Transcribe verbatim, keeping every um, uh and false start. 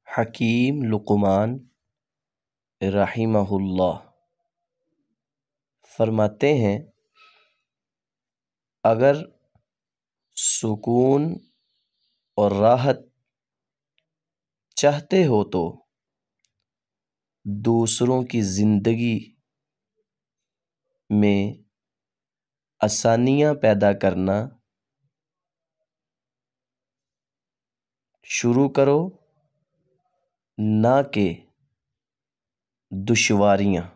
हकीम लुक़मान रहिमहुल्लाह फरमाते हैं, अगर सुकून और राहत चाहते हो तो दूसरों की ज़िंदगी में आसानियाँ पैदा करना शुरू करो, ना कि दुश्वारियाँ।